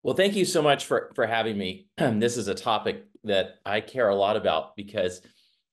Well, thank you so much for having me. This is a topic that I care a lot about because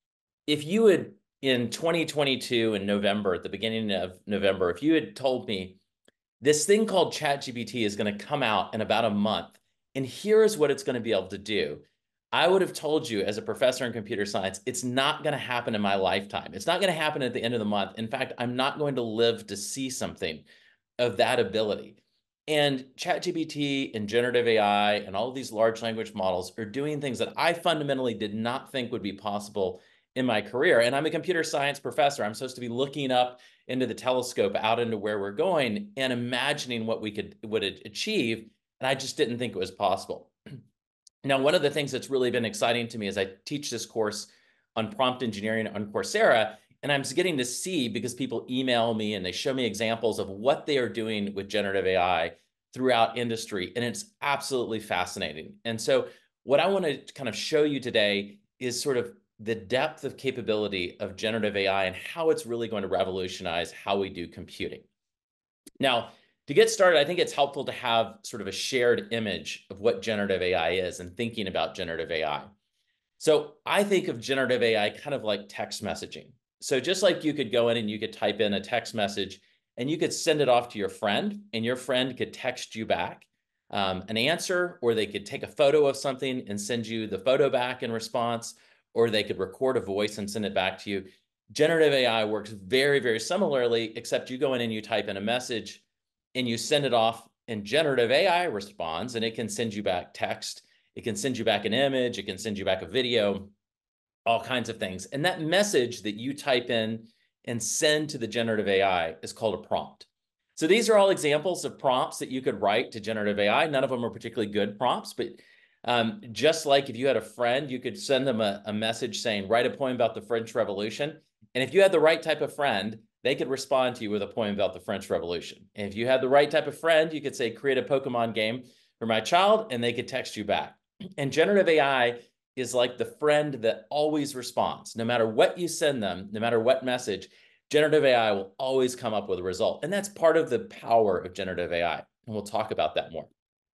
if you had in 2022 in November, at the beginning of November, if you had told me this thing called ChatGPT is going to come out in about a month, and here's what it's going to be able to do, I would have told you as a professor in computer science, it's not going to happen in my lifetime. It's not going to happen at the end of the month. In fact, I'm not going to live to see something of that ability. And ChatGPT and generative AI and all of these large language models are doing things that I fundamentally did not think would be possible in my career. And I'm a computer science professor. I'm supposed to be looking up into the telescope out into where we're going and imagining what we would achieve. And I just didn't think it was possible. Now, one of the things that's really been exciting to me is I teach this course on prompt engineering on Coursera, and I'm getting to see, because people email me and they show me examples of what they are doing with generative AI throughout industry, and it's absolutely fascinating. And so what I want to kind of show you today is sort of the depth of capability of generative AI and how it's really going to revolutionize how we do computing. Now, to get started, I think it's helpful to have sort of a shared image of what generative AI is and thinking about generative AI. So I think of generative AI kind of like text messaging. So just like you could go in and you could type in a text message and you could send it off to your friend, and your friend could text you back an answer, or they could take a photo of something and send you the photo back in response, or they could record a voice and send it back to you. Generative AI works very, very similarly, except you go in and you type in a message and you send it off, and generative AI responds, and it can send you back text. It can send you back an image. It can send you back a video, all kinds of things. And that message that you type in and send to the generative AI is called a prompt. So these are all examples of prompts that you could write to generative AI. None of them are particularly good prompts, but just like if you had a friend, you could send them a message saying, write a poem about the French Revolution. And if you had the right type of friend, they could respond to you with a poem about the French Revolution. And if you had the right type of friend, you could say, create a Pokemon game for my child, and they could text you back. And generative AI is like the friend that always responds. No matter what you send them, no matter what message, generative AI will always come up with a result. And that's part of the power of generative AI. And we'll talk about that more.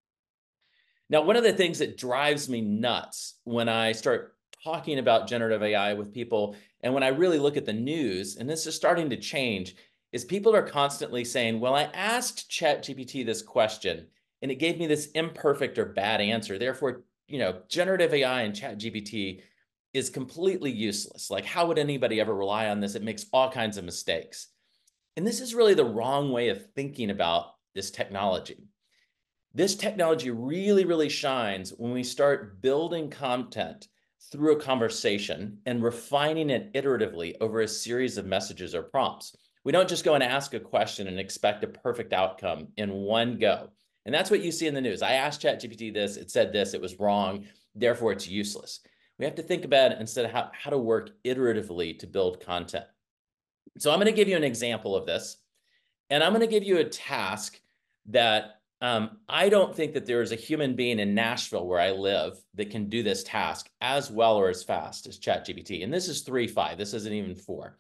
Now, one of the things that drives me nuts when I start talking about generative AI with people, and when I really look at the news, and this is starting to change, is people are constantly saying, well, I asked ChatGPT this question, and it gave me this imperfect or bad answer. Therefore, generative AI and ChatGPT is completely useless. Like, how would anybody ever rely on this? It makes all kinds of mistakes. And this is really the wrong way of thinking about this technology. This technology really, really shines when we start building content through a conversation and refining it iteratively over a series of messages or prompts. We don't just go and ask a question and expect a perfect outcome in one go. And that's what you see in the news. I asked ChatGPT this, it said this, it was wrong, therefore it's useless. We have to think about it instead of how to work iteratively to build content. So I'm going to give you an example of this, and I'm going to give you a task that I don't think that there is a human being in Nashville, where I live, that can do this task as well or as fast as ChatGPT. And this is 3.5. This isn't even 4.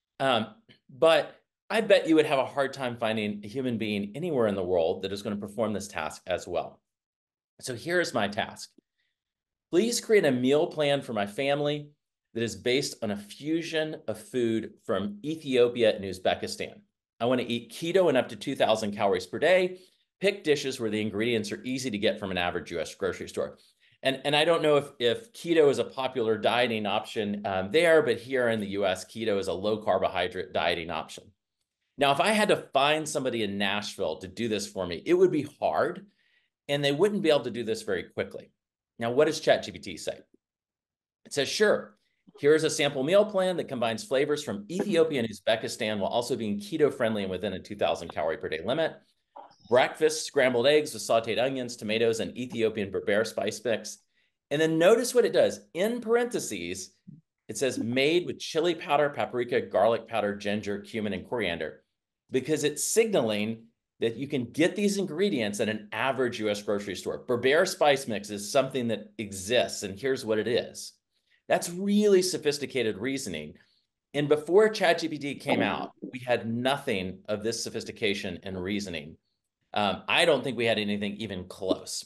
But I bet you would have a hard time finding a human being anywhere in the world that is going to perform this task as well. So here's my task. Please create a meal plan for my family that is based on a fusion of food from Ethiopia and Uzbekistan. I want to eat keto and up to 2,000 calories per day. Pick dishes where the ingredients are easy to get from an average US grocery store. And I don't know if keto is a popular dieting option there, but here in the US, keto is a low carbohydrate dieting option. Now, if I had to find somebody in Nashville to do this for me, it would be hard, and they wouldn't be able to do this very quickly. Now, what does ChatGPT say? It says, sure, here's a sample meal plan that combines flavors from Ethiopia and Uzbekistan while also being keto friendly and within a 2,000 calorie per day limit. Breakfast, scrambled eggs with sauteed onions, tomatoes, and Ethiopian berbere spice mix. And then notice what it does. In parentheses, it says made with chili powder, paprika, garlic powder, ginger, cumin, and coriander, because it's signaling that you can get these ingredients at an average US grocery store. Berbere spice mix is something that exists, and here's what it is. That's really sophisticated reasoning. And before ChatGPT came out, we had nothing of this sophistication and reasoning. I don't think we had anything even close.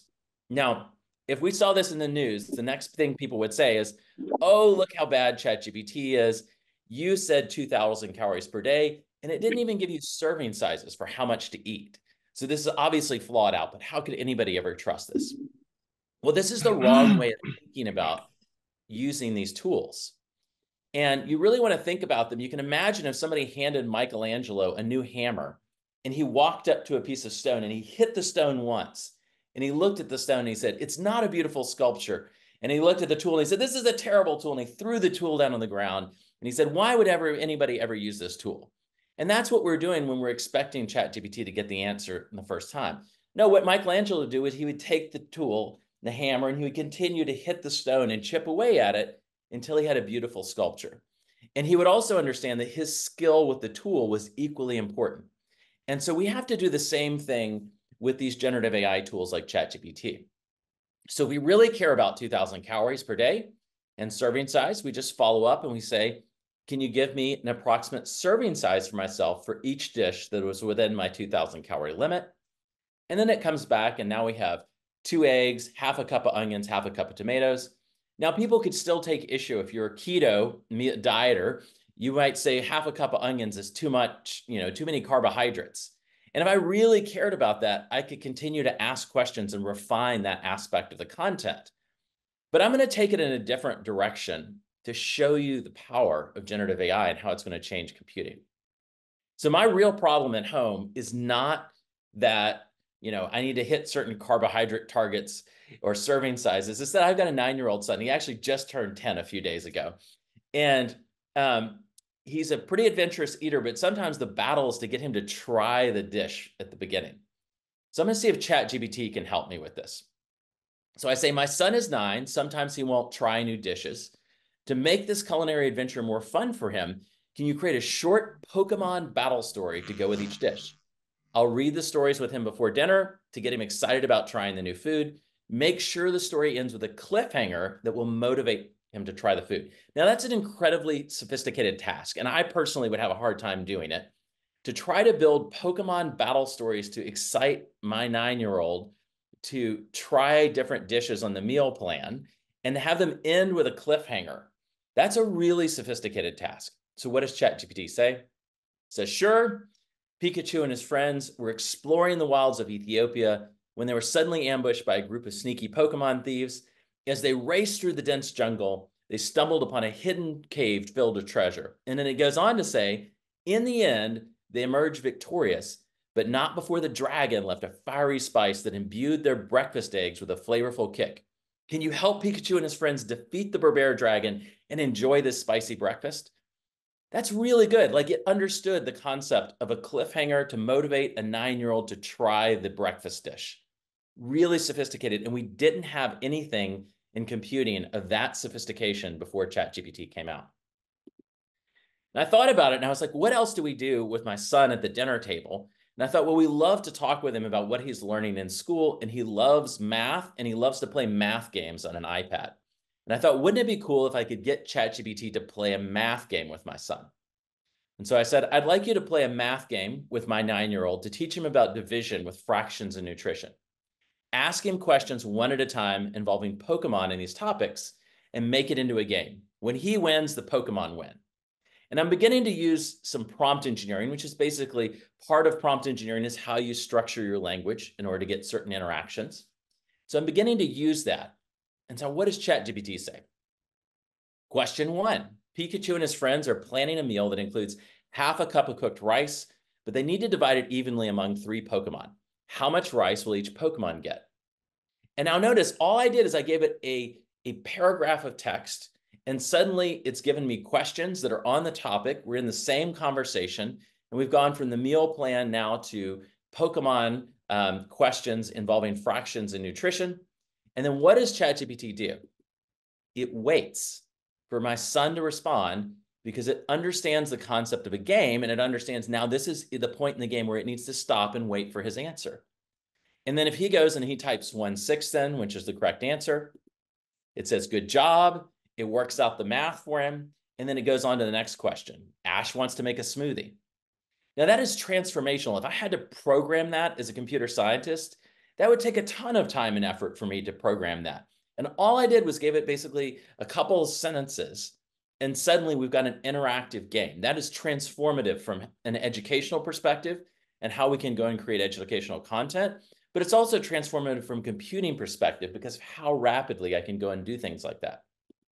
Now, if we saw this in the news, the next thing people would say is, oh, look how bad ChatGPT is. You said 2,000 calories per day, and it didn't even give you serving sizes for how much to eat. So this is obviously flawed out, but how could anybody ever trust this? Well, this is the wrong way of thinking about using these tools. And you really want to think about them. You can imagine if somebody handed Michelangelo a new hammer and he walked up to a piece of stone and he hit the stone once and he looked at the stone and he said, it's not a beautiful sculpture. And he looked at the tool and he said, this is a terrible tool. And he threw the tool down on the ground and he said, why would anybody ever use this tool? And that's what we're doing when we're expecting ChatGPT to get the answer in the first time. No, what Michelangelo would do is he would take the tool, the hammer, and he would continue to hit the stone and chip away at it until he had a beautiful sculpture. And he would also understand that his skill with the tool was equally important. And so we have to do the same thing with these generative AI tools like ChatGPT. So we really care about 2,000 calories per day and serving size. We just follow up and we say, can you give me an approximate serving size for myself for each dish that was within my 2,000 calorie limit? And then it comes back and now we have 2 eggs, half a cup of onions, half a cup of tomatoes. Now, people could still take issue if you're a keto dieter. You might say half a cup of onions is too much, too many carbohydrates. And if I really cared about that, I could continue to ask questions and refine that aspect of the content. But I'm going to take it in a different direction to show you the power of generative AI and how it's going to change computing. So my real problem at home is not that, I need to hit certain carbohydrate targets or serving sizes. It's that I've got a 9-year-old son. He actually just turned 10 a few days ago. And he's a pretty adventurous eater, but sometimes the battle is to get him to try the dish at the beginning. So I'm going to see if ChatGPT can help me with this. So I say, my son is 9. Sometimes he won't try new dishes. To make this culinary adventure more fun for him, can you create a short Pokemon battle story to go with each dish? I'll read the stories with him before dinner to get him excited about trying the new food. Make sure the story ends with a cliffhanger that will motivate him to try the food. Now, that's an incredibly sophisticated task, and I personally would have a hard time doing it. To try to build Pokemon battle stories to excite my 9-year-old to try different dishes on the meal plan and have them end with a cliffhanger, that's a really sophisticated task. So what does ChatGPT say? It says, sure. Pikachu and his friends were exploring the wilds of Ethiopia when they were suddenly ambushed by a group of sneaky Pokemon thieves. As they raced through the dense jungle, they stumbled upon a hidden cave filled with treasure. And then it goes on to say, in the end, they emerged victorious, but not before the dragon left a fiery spice that imbued their breakfast eggs with a flavorful kick. Can you help Pikachu and his friends defeat the Berbere dragon and enjoy this spicy breakfast? That's really good. Like, it understood the concept of a cliffhanger to motivate a 9-year-old to try the breakfast dish. Really sophisticated. And we didn't have anything in computing of that sophistication before ChatGPT came out. And I thought about it and I was like, what else do we do with my son at the dinner table? And I thought, well, we love to talk with him about what he's learning in school, and he loves math and he loves to play math games on an iPad. And I thought, wouldn't it be cool if I could get ChatGPT to play a math game with my son? And so I said, I'd like you to play a math game with my 9-year-old to teach him about division with fractions and nutrition. Ask him questions one at a time involving Pokemon in these topics and make it into a game. When he wins, the Pokemon win. And I'm beginning to use some prompt engineering, which is basically part of prompt engineering is how you structure your language in order to get certain interactions. So I'm beginning to use that. And so what does ChatGPT say? Question 1, Pikachu and his friends are planning a meal that includes half a cup of cooked rice, but they need to divide it evenly among 3 Pokemon. How much rice will each Pokemon get? And now notice, all I did is I gave it a paragraph of text, and suddenly it's given me questions that are on the topic. We're in the same conversation, and we've gone from the meal plan now to Pokemon questions involving fractions and nutrition. And then what does ChatGPT do? It waits for my son to respond because it understands the concept of a game, and it understands now this is the point in the game where it needs to stop and wait for his answer. And then if he goes and he types 1/6 then, which is the correct answer, it says, good job. It works out the math for him. And then it goes on to the next question. Ash wants to make a smoothie. Now that is transformational. If I had to program that as a computer scientist, That would take a ton of time and effort for me to program that. And all I did was gave it basically a couple of sentences, and suddenly we've got an interactive game. That is transformative from an educational perspective and how we can go and create educational content. But it's also transformative from computing perspective because of how rapidly I can go and do things like that.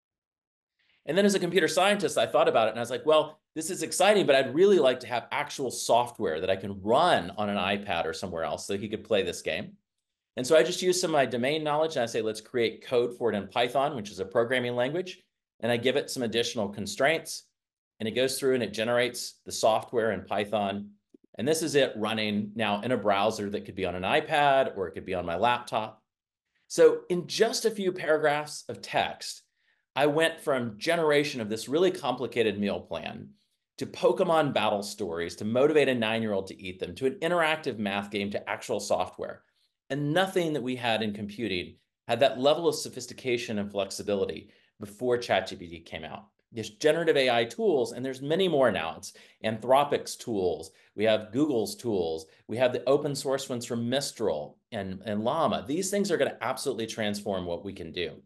And then as a computer scientist, I thought about it and I was like, well, this is exciting, but I'd really like to have actual software that I can run on an iPad or somewhere else so he could play this game. And so I just used some of my domain knowledge and I say, let's create code for it in Python, which is a programming language. And I give it some additional constraints and it goes through and it generates the software in Python. And this is it running now in a browser that could be on an iPad or it could be on my laptop. So in just a few paragraphs of text, I went from generation of this really complicated meal plan to Pokemon battle stories to motivate a 9-year-old to eat them to an interactive math game to actual software. And nothing that we had in computing had that level of sophistication and flexibility before ChatGPT came out. There's generative AI tools, and there's many more now. It's Anthropic's tools. We have Google's tools. We have the open source ones from Mistral and Llama. These things are going to absolutely transform what we can do.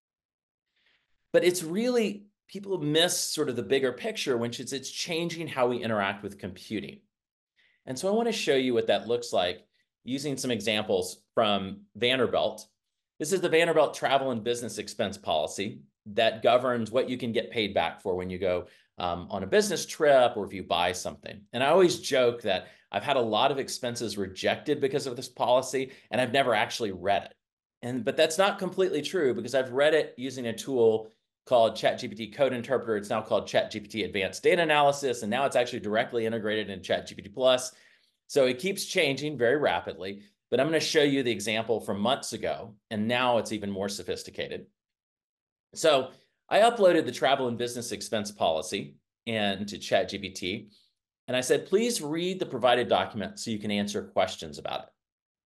But it's really, people miss sort of the bigger picture, which is it's changing how we interact with computing. And so I want to show you what that looks like using some examples from Vanderbilt. This is the Vanderbilt travel and business expense policy that governs what you can get paid back for when you go on a business trip or if you buy something. And I always joke that I've had a lot of expenses rejected because of this policy, and I've never actually read it. But that's not completely true because I've read it using a tool called ChatGPT Code Interpreter. It's now called ChatGPT Advanced Data Analysis, and now it's actually directly integrated in ChatGPT Plus. So it keeps changing very rapidly, but I'm going to show you the example from months ago, and now it's even more sophisticated. So I uploaded the travel and business expense policy into ChatGPT, and I said, please read the provided document so you can answer questions about it.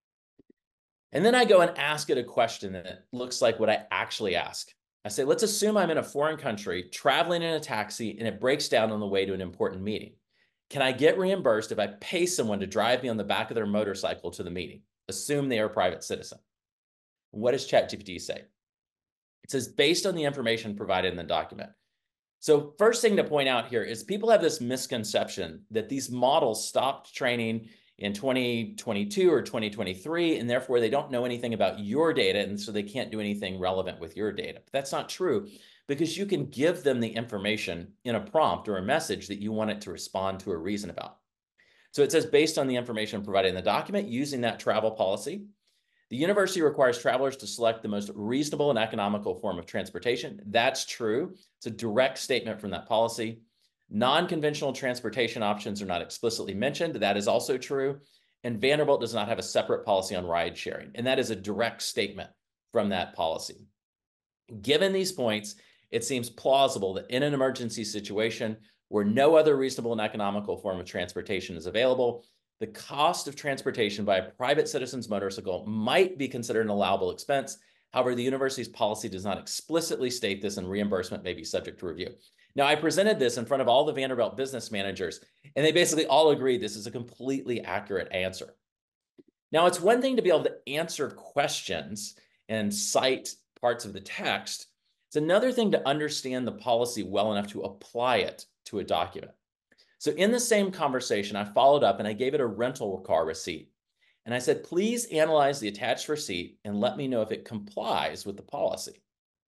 And then I go and ask it a question that looks like what I actually ask. I say, let's assume I'm in a foreign country, traveling in a taxi, and it breaks down on the way to an important meeting. Can I get reimbursed if I pay someone to drive me on the back of their motorcycle to the meeting? Assume they are a private citizen. What does ChatGPT say? It says, based on the information provided in the document. So first thing to point out here is people have this misconception that these models stopped training in 2022 or 2023, and therefore they don't know anything about your data, and so they can't do anything relevant with your data. But that's not true, because you can give them the information in a prompt or a message that you want it to respond to or reason about. So it says, based on the information provided in the document, using that travel policy, the university requires travelers to select the most reasonable and economical form of transportation. That's true. It's a direct statement from that policy. Non-conventional transportation options are not explicitly mentioned. That is also true. And Vanderbilt does not have a separate policy on ride sharing. And that is a direct statement from that policy. Given these points, it seems plausible that in an emergency situation where no other reasonable and economical form of transportation is available, the cost of transportation by a private citizen's motorcycle might be considered an allowable expense. However, the university's policy does not explicitly state this, and reimbursement may be subject to review. Now, I presented this in front of all the Vanderbilt business managers, and they basically all agreed this is a completely accurate answer. Now, it's one thing to be able to answer questions and cite parts of the text. It's another thing to understand the policy well enough to apply it to a document. So in the same conversation, I followed up and I gave it a rental car receipt. And I said, please analyze the attached receipt and let me know if it complies with the policy.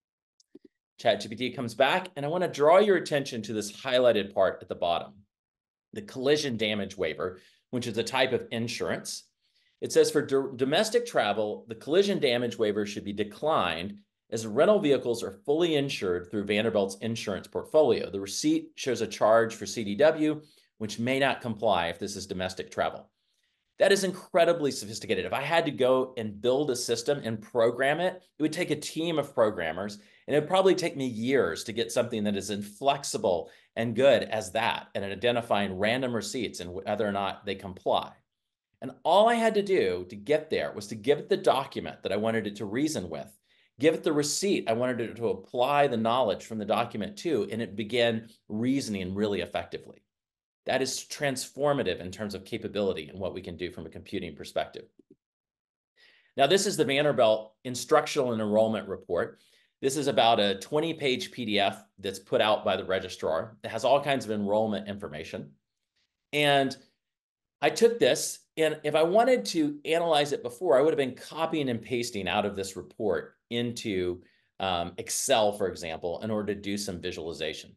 ChatGPT comes back, and I want to draw your attention to this highlighted part at the bottom, the collision damage waiver, which is a type of insurance. It says for domestic travel, the collision damage waiver should be declined as rental vehicles are fully insured through Vanderbilt's insurance portfolio. The receipt shows a charge for CDW, which may not comply if this is domestic travel. That is incredibly sophisticated. If I had to go and build a system and program it, it would take a team of programmers, and it would probably take me years to get something that is inflexible and good as that, and identifying random receipts and whether or not they comply. And all I had to do to get there was to give it the document that I wanted it to reason with, give it the receipt I wanted it to apply the knowledge from the document to, and it began reasoning really effectively. That is transformative in terms of capability and what we can do from a computing perspective. Now, this is the Vanderbilt Instructional and Enrollment Report. This is about a 20-page PDF that's put out by the registrar. It has all kinds of enrollment information. And I took this, and if I wanted to analyze it before, I would have been copying and pasting out of this report into Excel, for example, in order to do some visualization.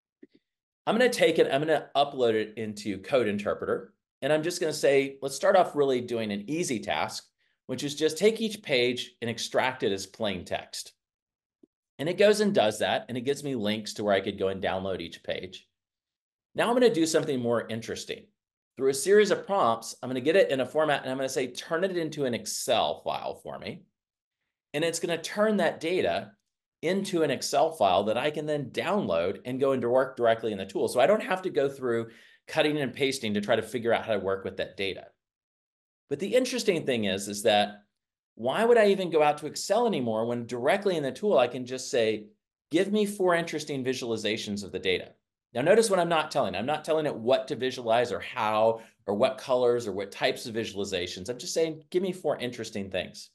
I'm going to take it, I'm going to upload it into Code Interpreter, and I'm just going to say, let's start off really doing an easy task, which is just take each page and extract it as plain text. And it goes and does that, and it gives me links to where I could go and download each page. Now I'm going to do something more interesting. Through a series of prompts, I'm going to get it in a format, and I'm going to say, turn it into an Excel file for me. And it's going to turn that data into an Excel file that I can then download and go into work directly in the tool. So I don't have to go through cutting and pasting to try to figure out how to work with that data. But the interesting thing is that why would I even go out to Excel anymore when directly in the tool I can just say, give me 4 interesting visualizations of the data. Now notice what I'm not telling. I'm not telling it what to visualize or how or what colors or what types of visualizations. I'm just saying, give me 4 interesting things.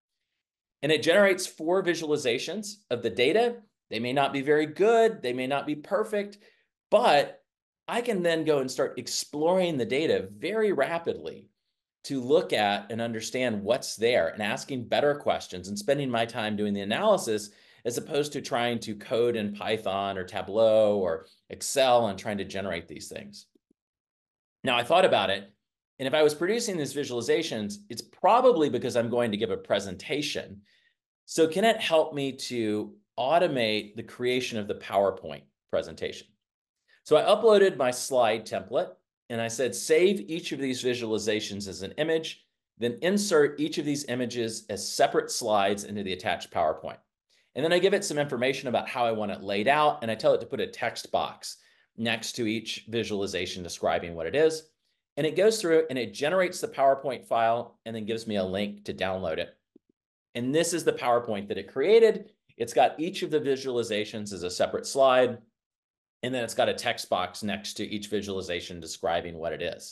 And it generates 4 visualizations of the data. They may not be very good. They may not be perfect, but I can then go and start exploring the data very rapidly to look at and understand what's there and asking better questions and spending my time doing the analysis as opposed to trying to code in Python or Tableau or Excel and trying to generate these things. Now, I thought about it, and if I was producing these visualizations, it's probably because I'm going to give a presentation. So can it help me to automate the creation of the PowerPoint presentation? So I uploaded my slide template, and I said, save each of these visualizations as an image, then insert each of these images as separate slides into the attached PowerPoint. And then I give it some information about how I want it laid out, and I tell it to put a text box next to each visualization describing what it is. And it goes through and it generates the PowerPoint file and then gives me a link to download it. And this is the PowerPoint that it created. It's got each of the visualizations as a separate slide. And then it's got a text box next to each visualization describing what it is.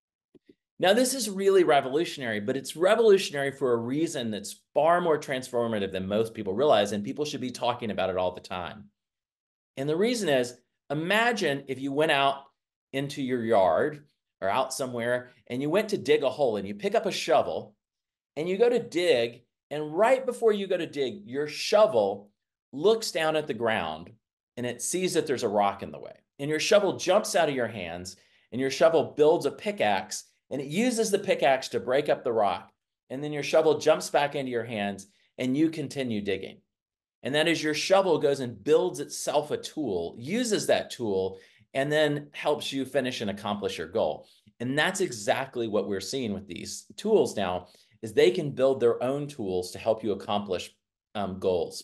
Now, this is really revolutionary, but it's revolutionary for a reason that's far more transformative than most people realize, and people should be talking about it all the time. And the reason is, imagine if you went out into your yard or out somewhere and you went to dig a hole and you pick up a shovel and you go to dig, and right before you go to dig, your shovel looks down at the ground and it sees that there's a rock in the way. And your shovel jumps out of your hands and your shovel builds a pickaxe and it uses the pickaxe to break up the rock. And then your shovel jumps back into your hands and you continue digging. And that is, your shovel goes and builds itself a tool, uses that tool, and then helps you finish and accomplish your goal. And that's exactly what we're seeing with these tools now, is they can build their own tools to help you accomplish goals.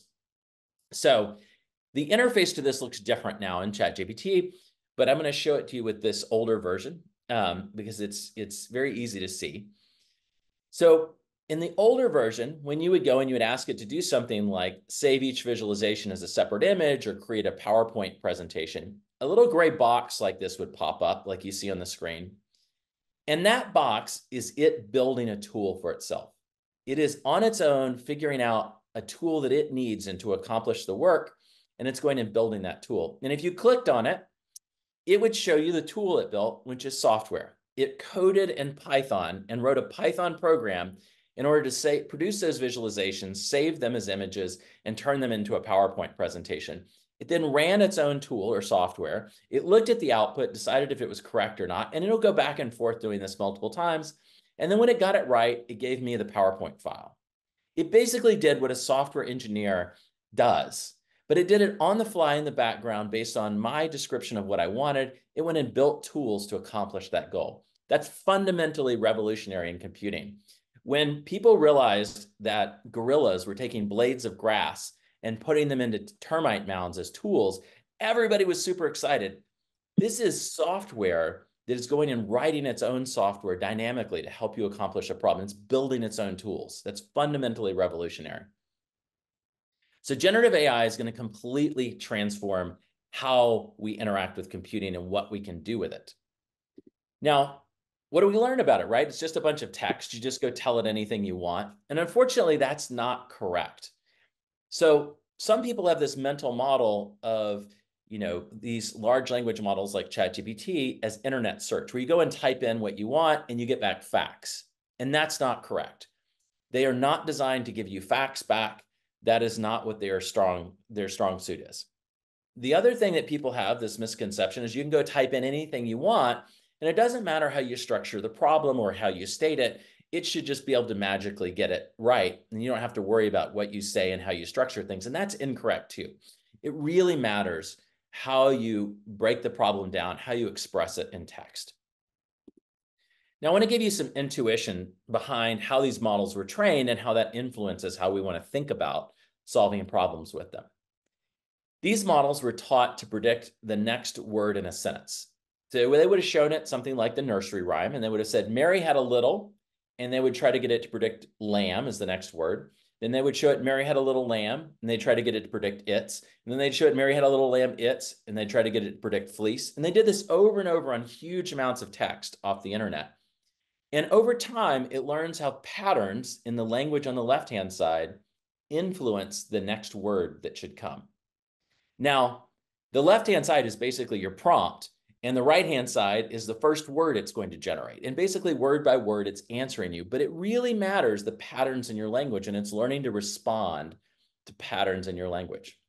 So the interface to this looks different now in ChatGPT, but I'm going to show it to you with this older version because it's very easy to see. So in the older version, when you would go and you would ask it to do something like save each visualization as a separate image or create a PowerPoint presentation, a little gray box like this would pop up like you see on the screen. And that box is it building a tool for itself. It is on its own figuring out a tool that it needs and to accomplish the work, and it's going and building that tool. And if you clicked on it, it would show you the tool it built, which is software. It coded in Python and wrote a Python program in order to produce those visualizations, save them as images, and turn them into a PowerPoint presentation. It then ran its own tool or software. It looked at the output, decided if it was correct or not, and it'll go back and forth doing this multiple times. And then when it got it right, it gave me the PowerPoint file. It basically did what a software engineer does, but it did it on the fly in the background based on my description of what I wanted. It went and built tools to accomplish that goal. That's fundamentally revolutionary in computing. When people realized that gorillas were taking blades of grass and putting them into termite mounds as tools, everybody was super excited. This is software that is going and writing its own software dynamically to help you accomplish a problem. It's building its own tools. That's fundamentally revolutionary. So generative AI is going to completely transform how we interact with computing and what we can do with it. Now, what do we learn about it, right? It's just a bunch of text. You just go tell it anything you want. And unfortunately, that's not correct. So some people have this mental model of, these large language models like ChatGPT as internet search, where you go and type in what you want and you get back facts. And that's not correct. They are not designed to give you facts back. That is not what their strong suit is. The other thing that people have, this misconception, is you can go type in anything you want, and it doesn't matter how you structure the problem or how you state it. It should just be able to magically get it right, and you don't have to worry about what you say and how you structure things, and that's incorrect too. It really matters how you break the problem down, how you express it in text. Now, I want to give you some intuition behind how these models were trained and how that influences how we want to think about solving problems with them. These models were taught to predict the next word in a sentence. So they would have shown it something like the nursery rhyme, and they would have said, Mary had a little, and they would try to get it to predict lamb as the next word. Then they would show it Mary had a little lamb, and they try to get it to predict its. And then they'd show it Mary had a little lamb, its, and they try to get it to predict fleece. And they did this over and over on huge amounts of text off the internet. And over time, it learns how patterns in the language on the left-hand side influence the next word that should come. Now, the left-hand side is basically your prompt, and the right-hand side is the first word it's going to generate. And basically, word by word, it's answering you. But it really matters the patterns in your language, and it's learning to respond to patterns in your language.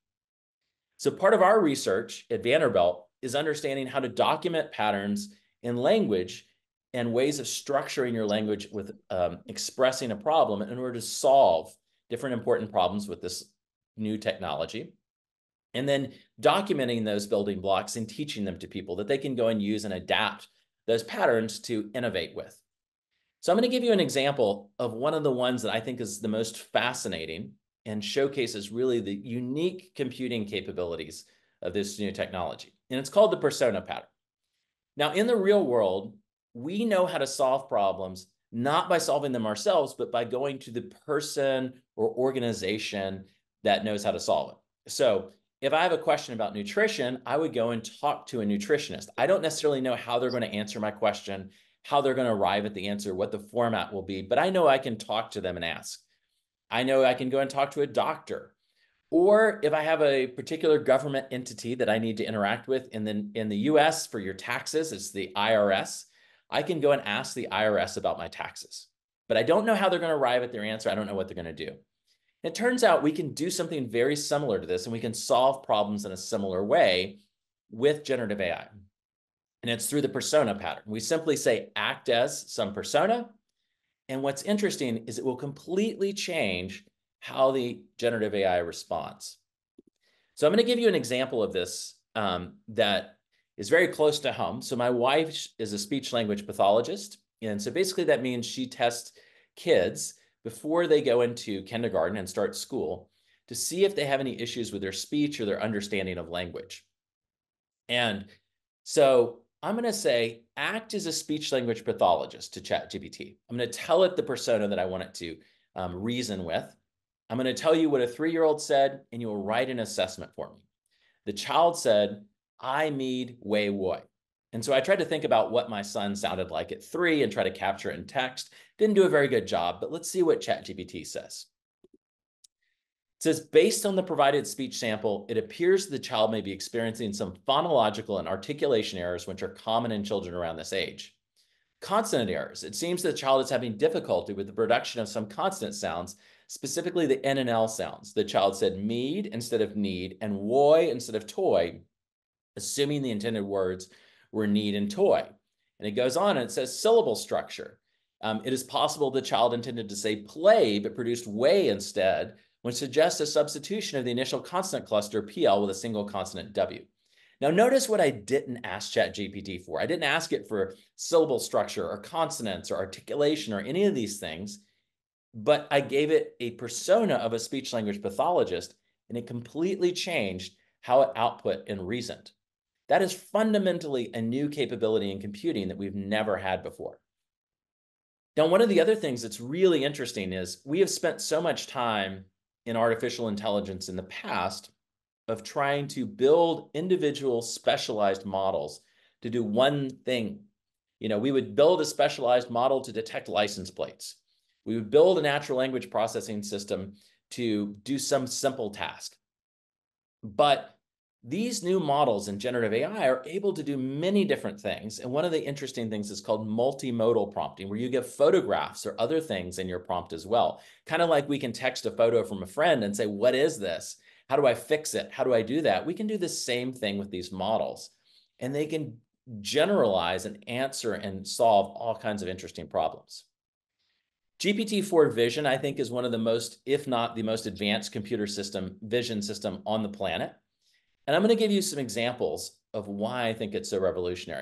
So part of our research at Vanderbilt is understanding how to document patterns in language and ways of structuring your language with expressing a problem in order to solve different important problems with this new technology. And then documenting those building blocks and teaching them to people that they can go and use and adapt those patterns to innovate with. So I'm going to give you an example of one of the ones that I think is the most fascinating and showcases really the unique computing capabilities of this new technology. And it's called the persona pattern. Now, in the real world, we know how to solve problems not by solving them ourselves, but by going to the person or organization that knows how to solve it. So if I have a question about nutrition, I would go and talk to a nutritionist. I don't necessarily know how they're going to answer my question, how they're going to arrive at the answer, what the format will be, but I know I can talk to them and ask. I know I can go and talk to a doctor. Or if I have a particular government entity that I need to interact with in the US for your taxes, it's the IRS. I can go and ask the IRS about my taxes, but I don't know how they're going to arrive at their answer. I don't know what they're going to do. It turns out we can do something very similar to this, and we can solve problems in a similar way with generative AI. And it's through the persona pattern. We simply say, act as some persona. And what's interesting is it will completely change how the generative AI responds. So I'm going to give you an example of this that is very close to home. So my wife is a speech language pathologist. And so basically that means she tests kids before they go into kindergarten and start school to see if they have any issues with their speech or their understanding of language. And so I'm going to say, act as a speech language pathologist to ChatGPT. I'm going to tell it the persona that I want it to reason with. I'm going to tell you what a 3-year-old said, and you will write an assessment for me. The child said, I need way woy. And so I tried to think about what my son sounded like at 3 and try to capture it in text. Didn't do a very good job, but let's see what ChatGPT says. It says, based on the provided speech sample, it appears the child may be experiencing some phonological and articulation errors, which are common in children around this age. Consonant errors. It seems the child is having difficulty with the production of some consonant sounds, specifically the N and L sounds. The child said mead instead of need and woy instead of toy, assuming the intended words were need and toy. And it goes on and it says syllable structure. It is possible the child intended to say play, but produced way instead, which suggests a substitution of the initial consonant cluster PL with a single consonant W. Now notice what I didn't ask ChatGPT for. I didn't ask it for syllable structure or consonants or articulation or any of these things, but I gave it a persona of a speech language pathologist, and it completely changed how it output and reasoned. That is fundamentally a new capability in computing that we've never had before. Now, one of the other things that's really interesting is we have spent so much time in artificial intelligence in the past of trying to build individual specialized models to do one thing. We would build a specialized model to detect license plates. We would build a natural language processing system to do some simple task. But these new models in generative AI are able to do many different things. And one of the interesting things is called multimodal prompting, where you give photographs or other things in your prompt as well. Kind of like we can text a photo from a friend and say, what is this? How do I fix it? How do I do that? We can do the same thing with these models. And they can generalize and answer and solve all kinds of interesting problems. GPT-4 Vision, I think, is one of the most, if not the most advanced computer vision system on the planet. And I'm going to give you some examples of why I think it's so revolutionary.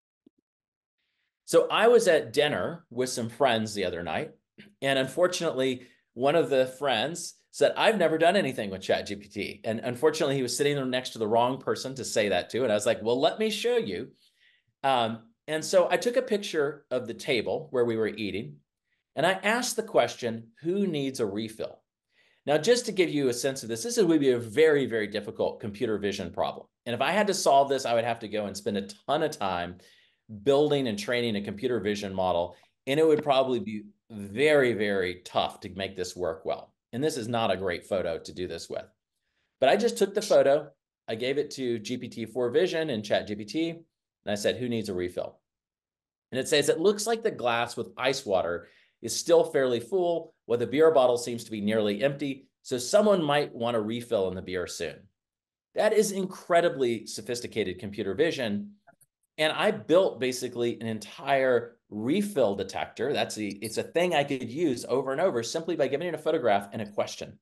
So I was at dinner with some friends the other night, and unfortunately, one of the friends said, I've never done anything with ChatGPT. And unfortunately, he was sitting next to the wrong person to say that to. And I was like, well, let me show you. And so I took a picture of the table where we were eating, and I asked the question, who needs a refill? Now, just to give you a sense of this, this would be a very, very difficult computer vision problem. And if I had to solve this, I would have to go and spend a ton of time building and training a computer vision model. And it would probably be very, very tough to make this work well. And this is not a great photo to do this with. But I just took the photo, I gave it to GPT-4 Vision and ChatGPT, and I said, who needs a refill? And it says, it looks like the glass with ice water is still fairly full, while the beer bottle seems to be nearly empty, so someone might want a refill in the beer soon. That is incredibly sophisticated computer vision. And I built basically an entire refill detector. It's a thing I could use over and over simply by giving it a photograph and a question.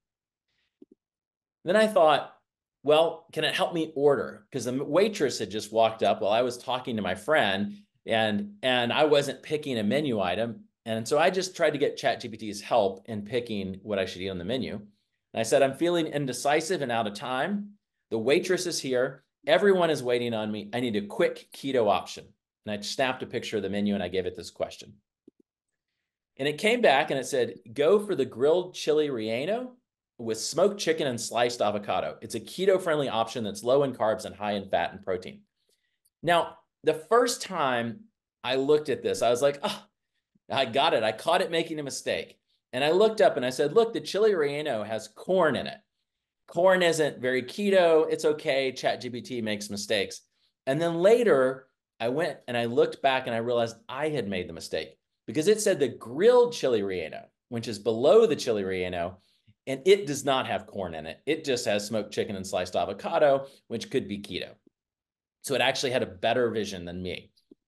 Then I thought, well, can it help me order? Because the waitress had just walked up while I was talking to my friend, and I wasn't picking a menu item. And so I just tried to get ChatGPT's help in picking what I should eat on the menu. And I said, I'm feeling indecisive and out of time. The waitress is here. Everyone is waiting on me. I need a quick keto option. And I snapped a picture of the menu and I gave it this question. And it came back and it said, go for the grilled chili relleno with smoked chicken and sliced avocado. It's a keto-friendly option that's low in carbs and high in fat and protein. Now, the first time I looked at this, I was like, oh, I got it. I caught it making a mistake. And I looked up and I said, look, the chili relleno has corn in it. Corn isn't very keto. It's okay. ChatGPT makes mistakes. And then later, I went and I looked back and I realized I had made the mistake because it said the grilled chili relleno, which is below the chili relleno, and it does not have corn in it. It just has smoked chicken and sliced avocado, which could be keto. So it actually had a better vision than me.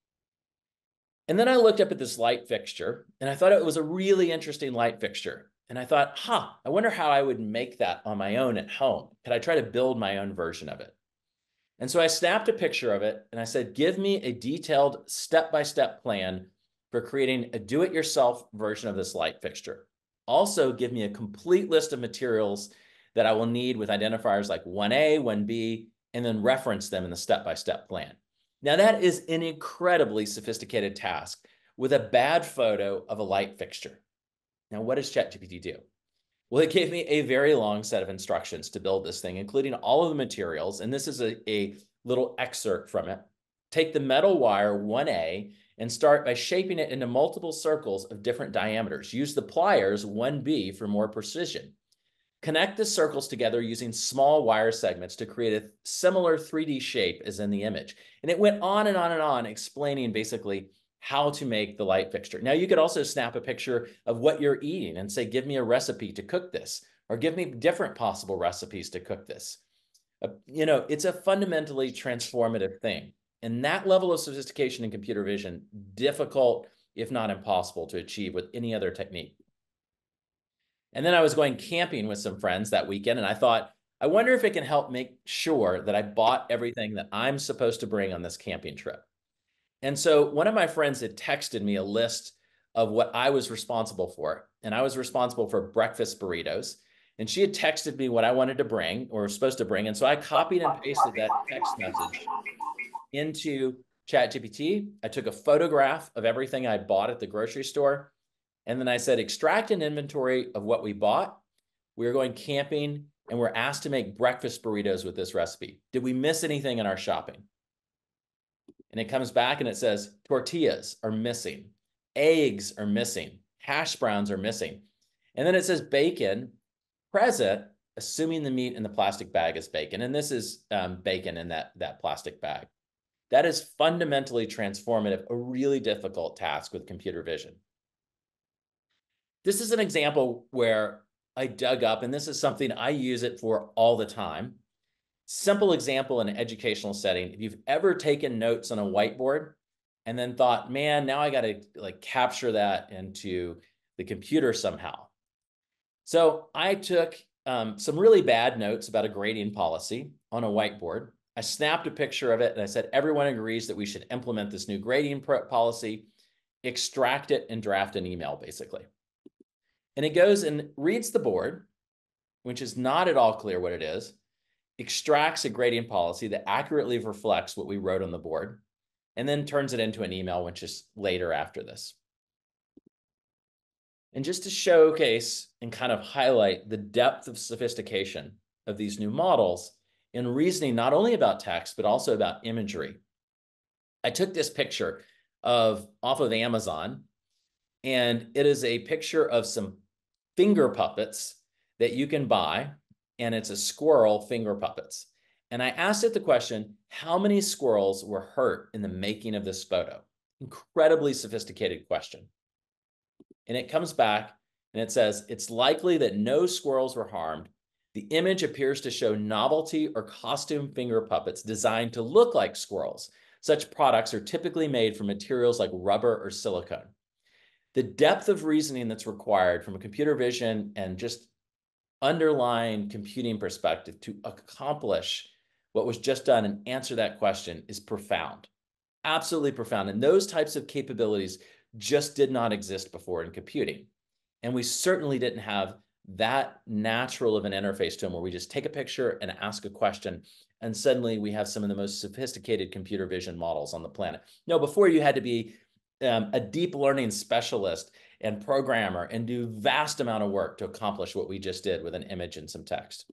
And then I looked up at this light fixture and I thought it was a really interesting light fixture. And I thought, I wonder how I would make that on my own at home. Could I try to build my own version of it? And so I snapped a picture of it and I said, give me a detailed step-by-step plan for creating a do-it-yourself version of this light fixture. Also, give me a complete list of materials that I will need with identifiers like 1A, 1B, and then reference them in the step-by-step plan. Now, that is an incredibly sophisticated task with a bad photo of a light fixture. Now, what does ChatGPT do? Well, it gave me a very long set of instructions to build this thing, including all of the materials. And this is a little excerpt from it. Take the metal wire 1A and start by shaping it into multiple circles of different diameters. Use the pliers 1B for more precision. Connect the circles together using small wire segments to create a similar 3D shape as in the image. And it went on and on and on, explaining basically how to make the light fixture. Now, you could also snap a picture of what you're eating and say, give me a recipe to cook this, or give me different possible recipes to cook this. It's a fundamentally transformative thing. And that level of sophistication in computer vision, difficult, if not impossible, to achieve with any other technique. And then I was going camping with some friends that weekend, and I thought, I wonder if it can help make sure that I bought everything that I'm supposed to bring on this camping trip. And so one of my friends had texted me a list of what I was responsible for, and I was responsible for breakfast burritos. And she had texted me what I wanted to bring or was supposed to bring. And so I copied and pasted that text message into ChatGPT. I took a photograph of everything I bought at the grocery store. And then I said, extract an inventory of what we bought. We were going camping and we're asked to make breakfast burritos with this recipe. Did we miss anything in our shopping? And it comes back and it says tortillas are missing, eggs are missing, hash browns are missing. And then it says bacon present, assuming the meat in the plastic bag is bacon. And this is bacon in that plastic bag. That is fundamentally transformative, a really difficult task with computer vision. This is an example where I dug up, and this is something I use it for all the time. Simple example in an educational setting. If you've ever taken notes on a whiteboard and then thought, man, now I got to like capture that into the computer somehow. So I took some really bad notes about a grading policy on a whiteboard. I snapped a picture of it and I said, everyone agrees that we should implement this new grading policy, extract it and draft an email basically. And it goes and reads the board, which is not at all clear what it is, extracts a grading policy that accurately reflects what we wrote on the board, and then turns it into an email, which is later after this. And just to showcase and kind of highlight the depth of sophistication of these new models in reasoning, not only about text, but also about imagery, I took this picture off of Amazon, and it is a picture of some finger puppets that you can buy, and it's a squirrel finger puppets. And I asked it the question, how many squirrels were hurt in the making of this photo? Incredibly sophisticated question. And it comes back and it says, it's likely that no squirrels were harmed. The image appears to show novelty or costume finger puppets designed to look like squirrels. Such products are typically made from materials like rubber or silicone. The depth of reasoning that's required from a computer vision and just underlying computing perspective to accomplish what was just done and answer that question is profound, absolutely profound. And those types of capabilities just did not exist before in computing. And we certainly didn't have that natural of an interface to them where we just take a picture and ask a question, and suddenly we have some of the most sophisticated computer vision models on the planet. No, before you had to be a deep learning specialist and programmer and do vast amount of work to accomplish what we just did with an image and some text.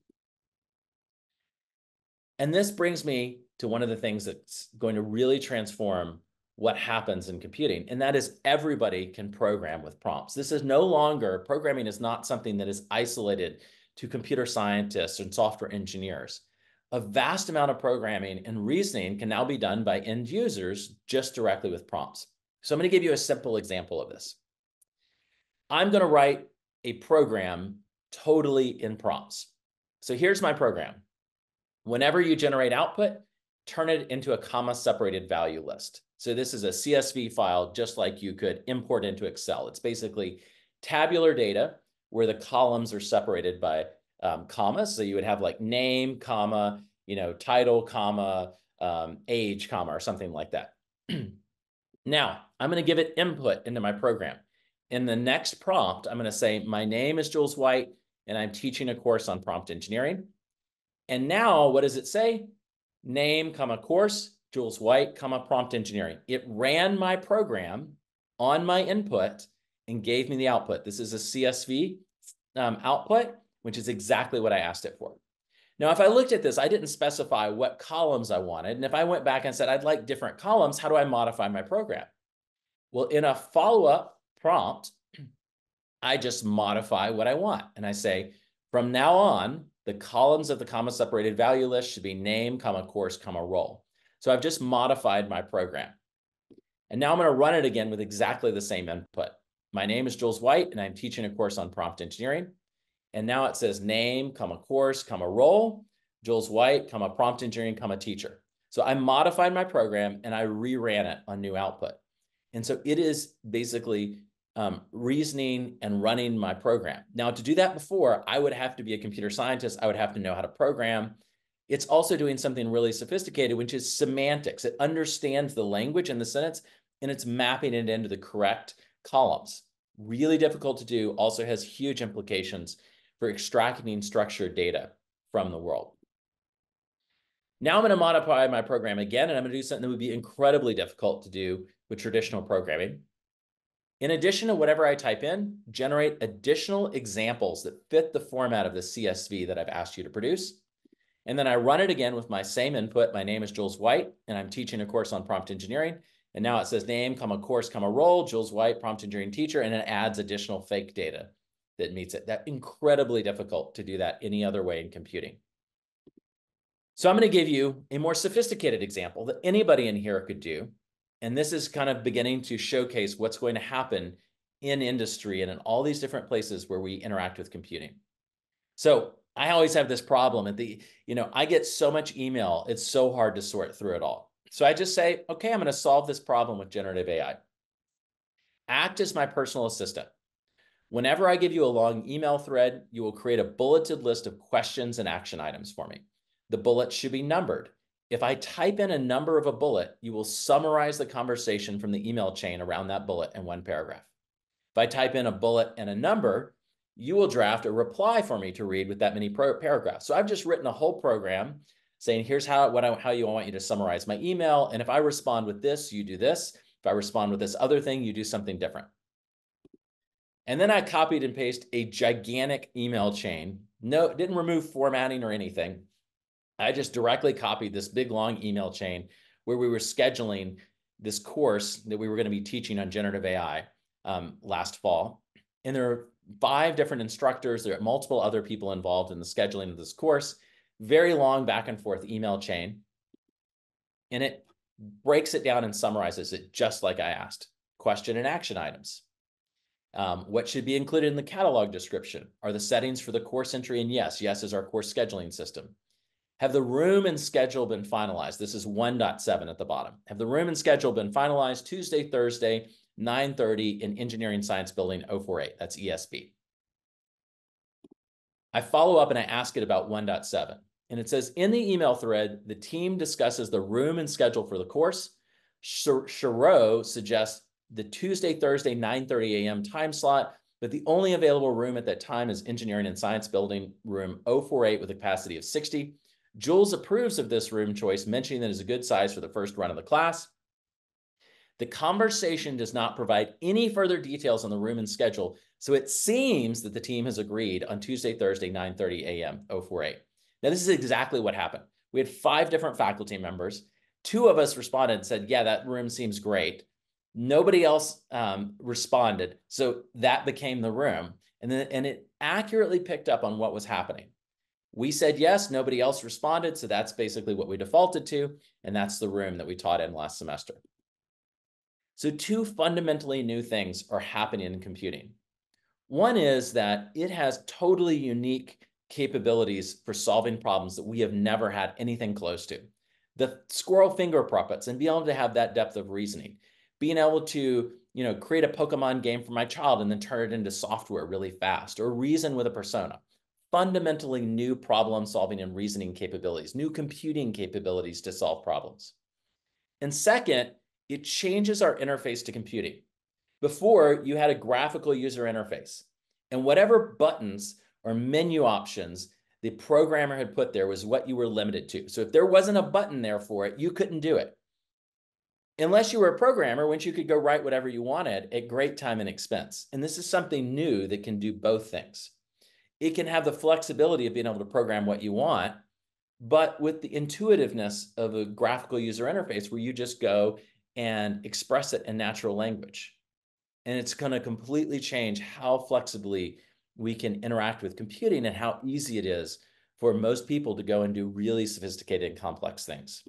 And this brings me to one of the things that's going to really transform what happens in computing, and that is everybody can program with prompts. This is no longer, programming is not something that is isolated to computer scientists and software engineers. A vast amount of programming and reasoning can now be done by end users just directly with prompts. So I'm going to give you a simple example of this. I'm going to write a program totally in prompts. So here's my program. Whenever you generate output, turn it into a comma-separated value list. So this is a CSV file, just like you could import into Excel. It's basically tabular data where the columns are separated by commas. So you would have like name, comma, title, comma, age, comma, or something like that. Now, I'm going to give it input into my program. In the next prompt, I'm going to say, my name is Jules White, and I'm teaching a course on prompt engineering. And now, what does it say? Name, comma, course, Jules White, comma, prompt engineering. It ran my program on my input and gave me the output. This is a CSV output, which is exactly what I asked it for. Now, if I looked at this, I didn't specify what columns I wanted. And if I went back and said, I'd like different columns, how do I modify my program? Well, in a follow-up prompt, I just modify what I want. And I say, from now on, the columns of the comma-separated value list should be name, comma, course, comma, role. So I've just modified my program. And now I'm going to run it again with exactly the same input. My name is Jules White, and I'm teaching a course on prompt engineering. And now it says name, comma, course, comma, role, Jules White, comma, prompt engineering, comma, teacher. So I modified my program and I reran it on new output. And so it is basically reasoning and running my program. Now, to do that before, I would have to be a computer scientist. I would have to know how to program. It's also doing something really sophisticated, which is semantics. It understands the language in the sentence, and it's mapping it into the correct columns. Really difficult to do, also has huge implications for extracting structured data from the world. Now I'm going to modify my program again, and I'm going to do something that would be incredibly difficult to do with traditional programming. In addition to whatever I type in, generate additional examples that fit the format of the CSV that I've asked you to produce. And then I run it again with my same input. My name is Jules White, and I'm teaching a course on prompt engineering. And now it says name, comma, course, comma, role, Jules White, prompt engineering teacher, and it adds additional fake data that meets it. That's incredibly difficult to do that any other way in computing. So I'm going to give you a more sophisticated example that anybody in here could do. And this is kind of beginning to showcase what's going to happen in industry and in all these different places where we interact with computing. So I always have this problem at I get so much email, it's so hard to sort through it all. So I just say, okay, I'm going to solve this problem with generative AI. Act as my personal assistant. Whenever I give you a long email thread, you will create a bulleted list of questions and action items for me. The bullets should be numbered. If I type in a number of a bullet, you will summarize the conversation from the email chain around that bullet in one paragraph. If I type in a bullet and a number, you will draft a reply for me to read with that many paragraphs. So I've just written a whole program saying, here's how you want you to summarize my email. And if I respond with this, you do this. If I respond with this other thing, you do something different. And then I copied and pasted a gigantic email chain. No, didn't remove formatting or anything. I just directly copied this big, long email chain where we were scheduling this course that we were going to be teaching on generative AI last fall. And there are 5 different instructors. There are multiple other people involved in the scheduling of this course. Very long back and forth email chain. And it breaks it down and summarizes it just like I asked. Question and action items. What should be included in the catalog description? Are the settings for the course entry? And yes is our course scheduling system. Have the room and schedule been finalized? This is 1.7 at the bottom. Have the room and schedule been finalized? Tuesday, Thursday, 9:30 in Engineering Science Building 048. That's ESB. I follow up and I ask it about 1.7. And it says, in the email thread, the team discusses the room and schedule for the course. Shiro suggests the Tuesday, Thursday, 9:30 a.m. time slot, but the only available room at that time is Engineering and Science Building room 048 with a capacity of 60. Jules approves of this room choice, mentioning that it's a good size for the first run of the class. The conversation does not provide any further details on the room and schedule, so it seems that the team has agreed on Tuesday, Thursday, 9:30 a.m. 048. Now, this is exactly what happened. We had 5 different faculty members. 2 of us responded and said, yeah, that room seems great. Nobody else responded, so that became the room. And it accurately picked up on what was happening. We said yes, nobody else responded, so that's basically what we defaulted to, and that's the room that we taught in last semester. So 2 fundamentally new things are happening in computing. One is that it has totally unique capabilities for solving problems that we have never had anything close to. The squirrel finger puppets and being able to have that depth of reasoning, being able to create a Pokemon game for my child and then turn it into software really fast, or reason with a persona. Fundamentally new problem solving and reasoning capabilities, new computing capabilities to solve problems. And second, it changes our interface to computing. Before, you had a graphical user interface, and whatever buttons or menu options the programmer had put there was what you were limited to. So if there wasn't a button there for it, you couldn't do it. Unless you were a programmer, once you could go write whatever you wanted at great time and expense. And this is something new that can do both things. It can have the flexibility of being able to program what you want, but with the intuitiveness of a graphical user interface where you just go and express it in natural language. And it's going to completely change how flexibly we can interact with computing and how easy it is for most people to go and do really sophisticated and complex things.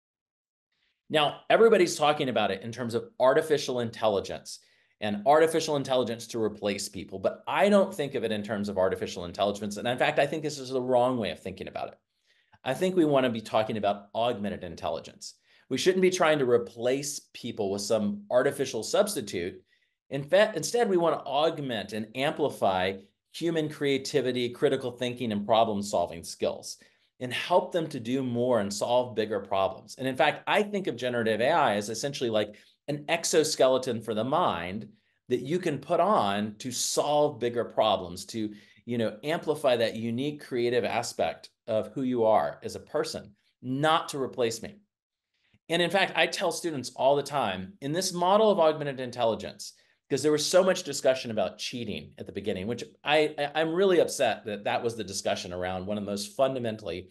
Now, everybody's talking about it in terms of artificial intelligence and artificial intelligence to replace people, but I don't think of it in terms of artificial intelligence. And in fact, I think this is the wrong way of thinking about it. I think we want to be talking about augmented intelligence. We shouldn't be trying to replace people with some artificial substitute. In fact, instead, we want to augment and amplify human creativity, critical thinking, and problem-solving skills, and help them to do more and solve bigger problems. And in fact, I think of generative AI as essentially like an exoskeleton for the mind that you can put on to solve bigger problems, to amplify that unique creative aspect of who you are as a person, not to replace me. And in fact, I tell students all the time, in this model of augmented intelligence, because there was so much discussion about cheating at the beginning, which I'm really upset that that was the discussion around one of the most fundamentally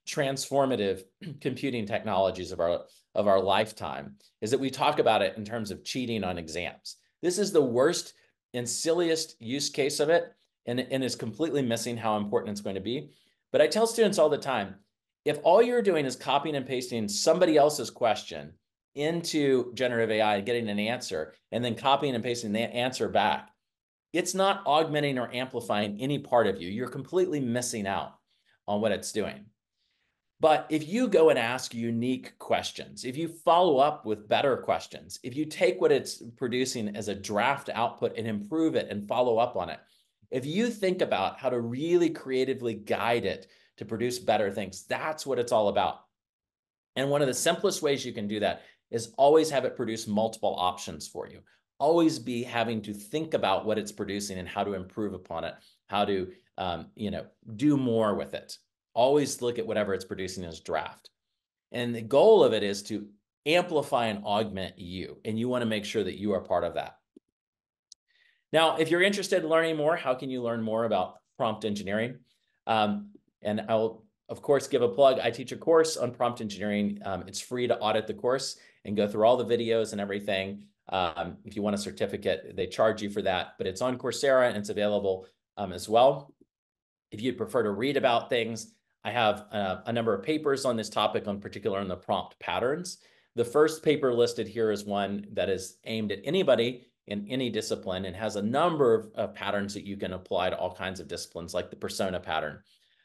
transformative computing technologies of our lifetime is that we talk about it in terms of cheating on exams. This is the worst and silliest use case of it, and is completely missing how important it's going to be. But I tell students all the time, if all you're doing is copying and pasting somebody else's question into generative AI and getting an answer, and then copying and pasting the answer back, it's not augmenting or amplifying any part of you. You're completely missing out on what it's doing. But if you go and ask unique questions, if you follow up with better questions, if you take what it's producing as a draft output and improve it and follow up on it, if you think about how to really creatively guide it to produce better things, that's what it's all about. And one of the simplest ways you can do that is always have it produce multiple options for you. Always be having to think about what it's producing and how to improve upon it, how to do more with it. Always look at whatever it's producing as draft. And the goal of it is to amplify and augment you. And you want to make sure that you are part of that. Now, if you're interested in learning more, how can you learn more about prompt engineering? And I'll, of course, give a plug. I teach a course on prompt engineering. It's free to audit the course and go through all the videos and everything. If you want a certificate, they charge you for that, but it's on Coursera and it's available as well. If you'd prefer to read about things, I have a number of papers on this topic, in particular on the prompt patterns. The first paper listed here is one that is aimed at anybody in any discipline and has a number of patterns that you can apply to all kinds of disciplines, like the persona pattern.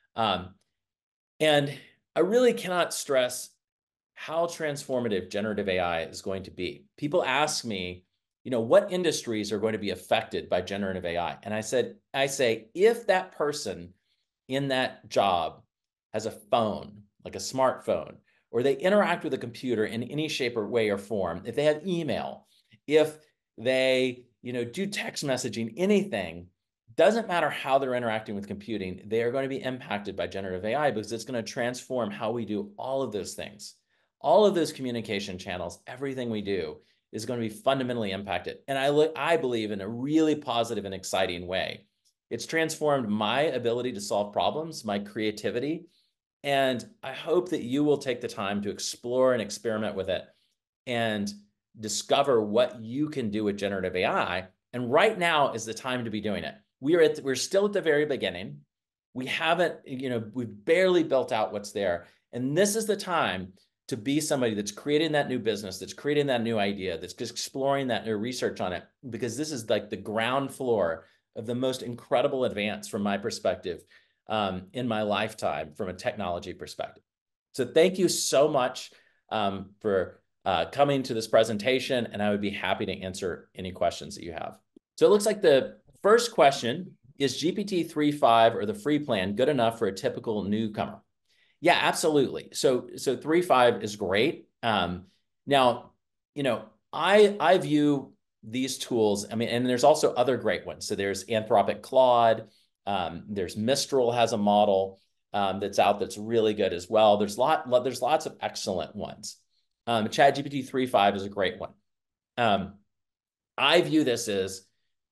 And I really cannot stress how transformative generative AI is going to be. People ask me, what industries are going to be affected by generative AI? And I say, if that person in that job has a phone, like a smartphone, or they interact with a computer in any shape or way or form, if they have email, if they, do text messaging, anything, doesn't matter how they're interacting with computing, they are going to be impacted by generative AI because it's going to transform how we do all of those things. All of those communication channels, everything we do is going to be fundamentally impacted. And I believe in a really positive and exciting way. It's transformed my ability to solve problems, my creativity, and I hope that you will take the time to explore and experiment with it and discover what you can do with generative AI. And right now is the time to be doing it. We're still at the very beginning. We haven't, we've barely built out what's there. And this is the time to be somebody that's creating that new business, that's creating that new idea, that's just exploring that new research on it, because this is like the ground floor of the most incredible advance from my perspective in my lifetime from a technology perspective. So thank you so much for coming to this presentation, and I would be happy to answer any questions that you have. So it looks like the first question is GPT 3.5 or the free plan good enough for a typical newcomer? Yeah, absolutely. So 3.5 is great. Now, I view these tools, and there's also other great ones. So there's Anthropic Claude, there's Mistral has a model that's out that's really good as well. There's lots of excellent ones. ChatGPT 3.5 is a great one. I view this as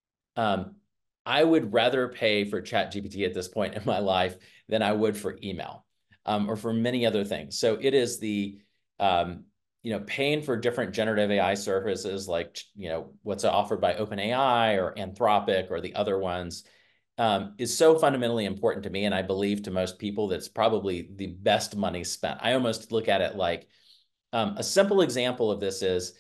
I would rather pay for ChatGPT at this point in my life than I would for email or for many other things. So it is the paying for different generative AI services like what's offered by OpenAI or Anthropic or the other ones is so fundamentally important to me, and I believe to most people that's probably the best money spent. I almost look at it like a simple example of this is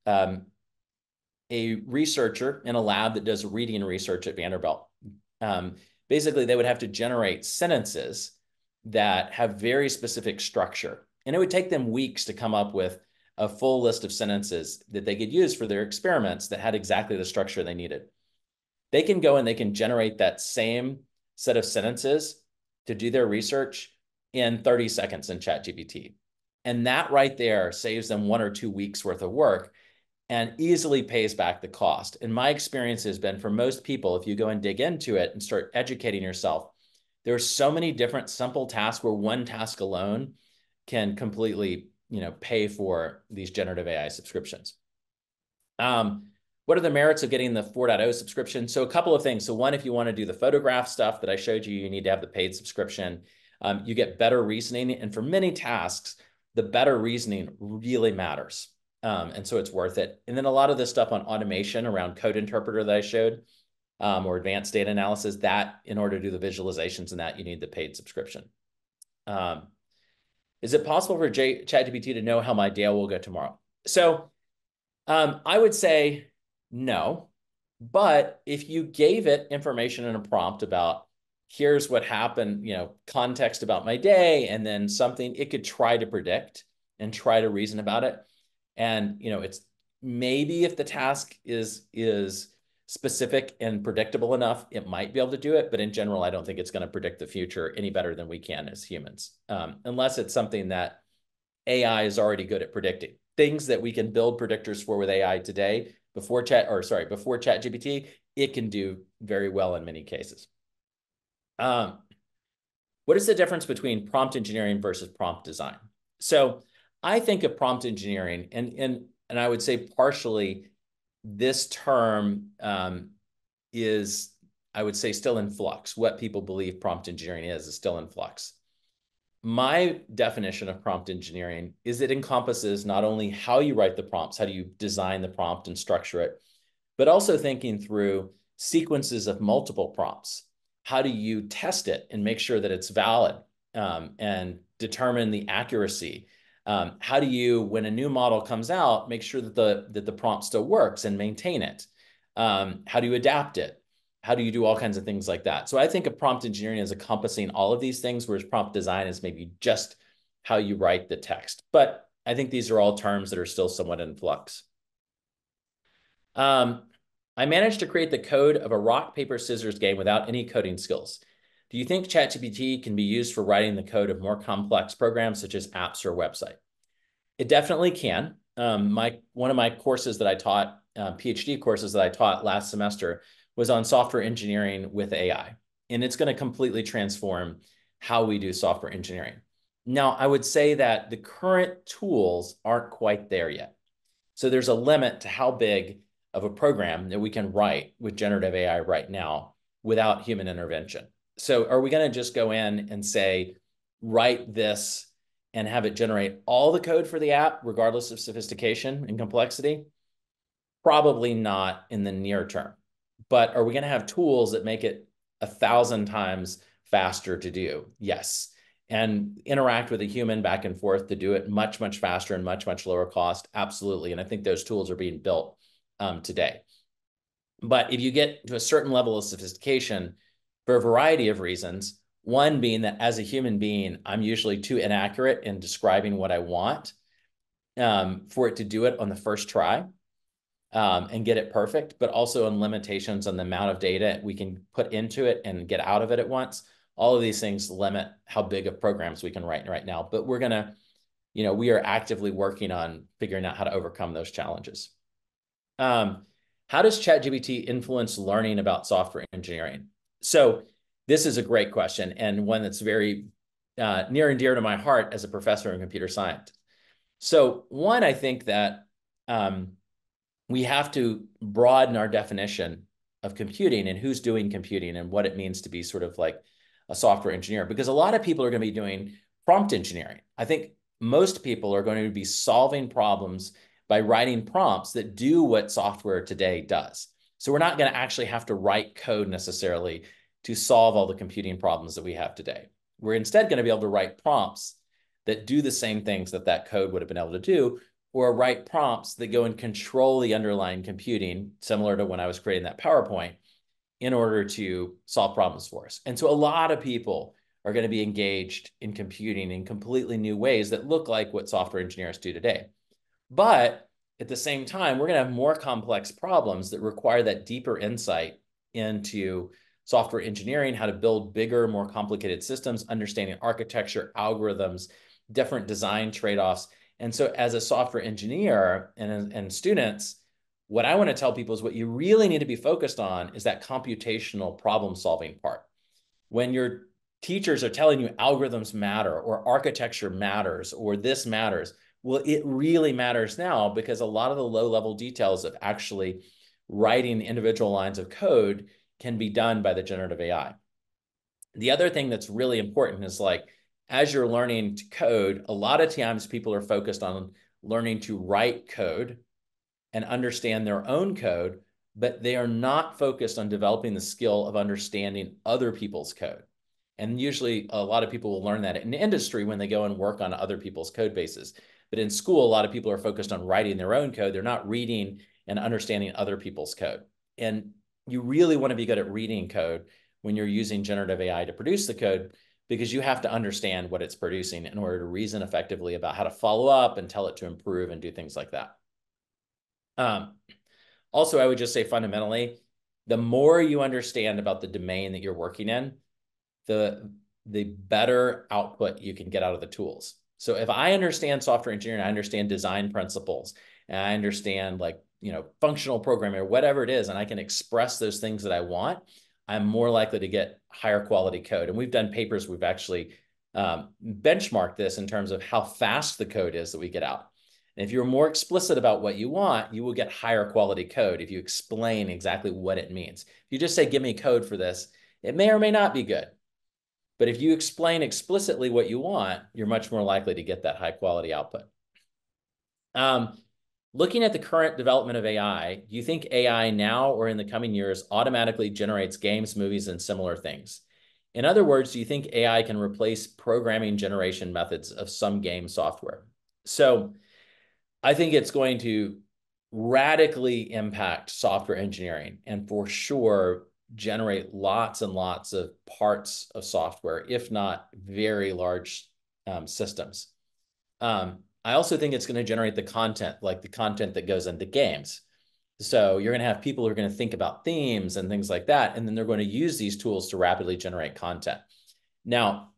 a researcher in a lab that does reading research at Vanderbilt. Basically, they would have to generate sentences that have very specific structure. And it would take them weeks to come up with a full list of sentences that they could use for their experiments that had exactly the structure they needed. They can go and they can generate that same set of sentences to do their research in 30 seconds in ChatGPT. And that right there saves them 1 or 2 weeks worth of work and easily pays back the cost. And my experience has been for most people, if you go and dig into it and start educating yourself, there are so many different simple tasks where one task alone can completely, pay for these generative AI subscriptions. What are the merits of getting the 4.0 subscription? So a couple of things. So one, if you want to do the photograph stuff that I showed you, you need to have the paid subscription. You get better reasoning. And for many tasks, the better reasoning really matters. And so it's worth it. And then a lot of this stuff on automation around code interpreter that I showed, or advanced data analysis, that in order to do the visualizations and that, you need the paid subscription. Is it possible for ChatGPT to know how my day will go tomorrow? So I would say no, but if you gave it information in a prompt about here's what happened, context about my day, and then something, it could try to predict and try to reason about it. And, it's maybe if the task is specific and predictable enough, it might be able to do it. But in general, I don't think it's going to predict the future any better than we can as humans, unless it's something that AI is already good at predicting. Things that we can build predictors for with AI today, before ChatGPT, it can do very well in many cases. What is the difference between prompt engineering versus prompt design? So I think of prompt engineering, and I would say partially this term is, I would say, still in flux. What people believe prompt engineering is still in flux. My definition of prompt engineering is it encompasses not only how you write the prompts, how do you design the prompt and structure it, but also thinking through sequences of multiple prompts. How do you test it and make sure that it's valid, and determine the accuracy? How do you, when a new model comes out, make sure that the prompt still works and maintain it? How do you adapt it? How do you do all kinds of things like that? So I think of prompt engineering as encompassing all of these things, whereas prompt design is maybe just how you write the text. But I think these are all terms that are still somewhat in flux. I managed to create the code of a rock, paper, scissors game without any coding skills. Do you think ChatGPT can be used for writing the code of more complex programs such as apps or website? It definitely can. One of my courses that I taught, PhD courses that I taught last semester, was on software engineering with AI. And it's going to completely transform how we do software engineering. Now, I would say that the current tools aren't quite there yet. So there's a limit to how big of a program that we can write with generative AI right now without human intervention. So are we going to just go in and say, write this and have it generate all the code for the app, regardless of sophistication and complexity? Probably not in the near term. But are we going to have tools that make it 1,000 times faster to do? Yes. And interact with a human back and forth to do it much, much faster and much, much lower cost? Absolutely. And I think those tools are being built today. But if you get to a certain level of sophistication, for a variety of reasons, one being that as a human being, I'm usually too inaccurate in describing what I want for it to do it on the first try. And get it perfect, but also on limitations on the amount of data we can put into it and get out of it at once. All of these things limit how big of programs we can write right now. But we're going to, we are actively working on figuring out how to overcome those challenges. How does ChatGPT influence learning about software engineering? So this is a great question, and one that's very near and dear to my heart as a professor in computer science. So one, I think that we have to broaden our definition of computing and who's doing computing and what it means to be sort of like a software engineer, because a lot of people are going to be doing prompt engineering. I think most people are going to be solving problems by writing prompts that do what software today does. So we're not going to actually have to write code necessarily to solve all the computing problems that we have today. We're instead going to be able to write prompts that do the same things that that code would have been able to do, or write prompts that go and control the underlying computing, similar to when I was creating that PowerPoint, in order to solve problems for us. And so a lot of people are going to be engaged in computing in completely new ways that look like what software engineers do today. But at the same time, we're going to have more complex problems that require that deeper insight into software engineering, how to build bigger, more complicated systems, understanding architecture, algorithms, different design trade-offs. And so as a software engineer and students, what I want to tell people is what you really need to be focused on is that computational problem-solving part. When your teachers are telling you algorithms matter or architecture matters or this matters, well, it really matters now, because a lot of the low-level details of actually writing individual lines of code can be done by the generative AI. The other thing that's really important is like, as you're learning to code, a lot of times people are focused on learning to write code and understand their own code, but they are not focused on developing the skill of understanding other people's code. And usually a lot of people will learn that in industry when they go and work on other people's code bases. But in school, a lot of people are focused on writing their own code. They're not reading and understanding other people's code. And you really want to be good at reading code when you're using generative AI to produce the code, because you have to understand what it's producing in order to reason effectively about how to follow up and tell it to improve and do things like that. Also, I would just say fundamentally, the more you understand about the domain that you're working in, the better output you can get out of the tools. So if I understand software engineering, I understand design principles, and I understand like, functional programming or whatever it is, and I can express those things that I want, I'm more likely to get higher quality code. And we've done papers, we've actually benchmarked this in terms of how fast the code is that we get out. And if you're more explicit about what you want, you will get higher quality code if you explain exactly what it means. If you just say, give me code for this, it may or may not be good. But if you explain explicitly what you want, you're much more likely to get that high quality output. Looking at the current development of AI, do you think AI now or in the coming years automatically generates games, movies, and similar things? In other words, do you think AI can replace programming generation methods of some game software? So I think it's going to radically impact software engineering and for sure generate lots and lots of parts of software, if not very large systems. I also think it's going to generate the content, like the content that goes into games. So you're going to have people who are going to think about themes and things like that, and then they're going to use these tools to rapidly generate content. Now,